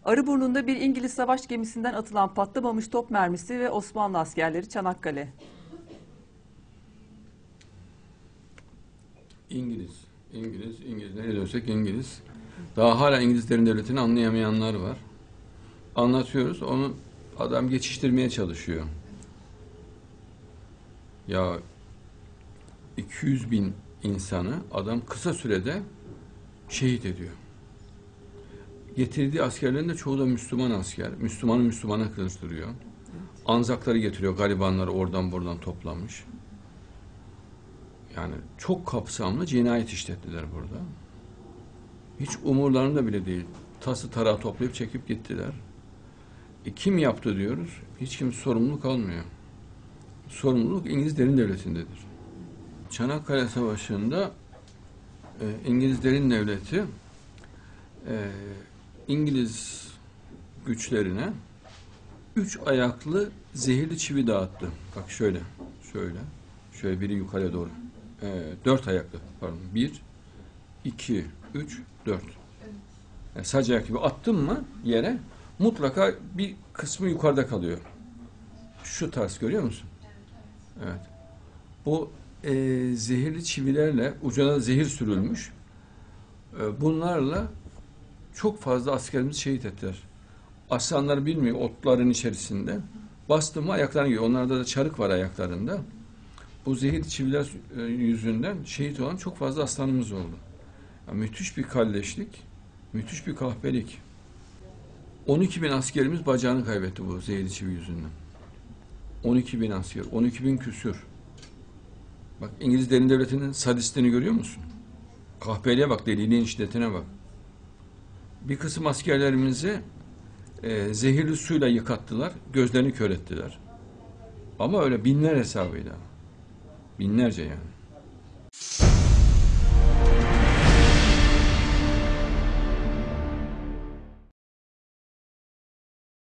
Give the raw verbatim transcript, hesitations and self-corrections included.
Arıburnu'nda bir İngiliz savaş gemisinden atılan patlamamış top mermisi ve Osmanlı askerleri Çanakkale. İngiliz, İngiliz, İngiliz. Nereye dönsek İngiliz. Daha hala İngilizlerin devletini anlayamayanlar var. Anlatıyoruz, onu adam geçiştirmeye çalışıyor. Ya iki yüz bin insanı adam kısa sürede şehit ediyor. Getirdiği askerlerin de çoğu da Müslüman asker. Müslümanı Müslümana kızdırıyor. Anzakları getiriyor, garibanları oradan buradan toplamış. Yani çok kapsamlı cinayet işlettiler burada. Hiç umurlarında bile değil. Tası tarağı toplayıp çekip gittiler. E, kim yaptı diyoruz? Hiç kimse sorumluluk almıyor. Sorumluluk İngilizlerin devletindedir. Çanakkale Savaşı'nda e, İngilizlerin devleti e, İngiliz güçlerine üç ayaklı zehirli çivi dağıttı. Bak şöyle, şöyle, şöyle biri yukarıya doğru. E, dört ayaklı, pardon. Bir, iki, üç, dört. Yani sac ayak gibi attın mı yere mutlaka bir kısmı yukarıda kalıyor. Şu tarz görüyor musun? Evet. Bu e, zehirli çivilerle ucuna zehir sürülmüş. E, bunlarla çok fazla askerimizi şehit ettiler. Aslanlar bilmiyor otların içerisinde. Bastı mı ayaklarına gidiyor. Onlarda da çarık var ayaklarında. Bu zehirli çiviler e, yüzünden şehit olan çok fazla aslanımız oldu. Yani müthiş bir kalleşlik, müthiş bir kahpelik. on iki bin askerimiz bacağını kaybetti bu zehirli çivi yüzünden. on iki bin asker, on iki bin küsür. Bak İngiliz derin devletinin sadistliğini görüyor musun? Kahpeliğe bak, deliliğin şiddetine bak. Bir kısım askerlerimizi e, zehirli suyla yıkattılar, gözlerini kör ettiler. Ama öyle binler hesabıyla. Binlerce yani.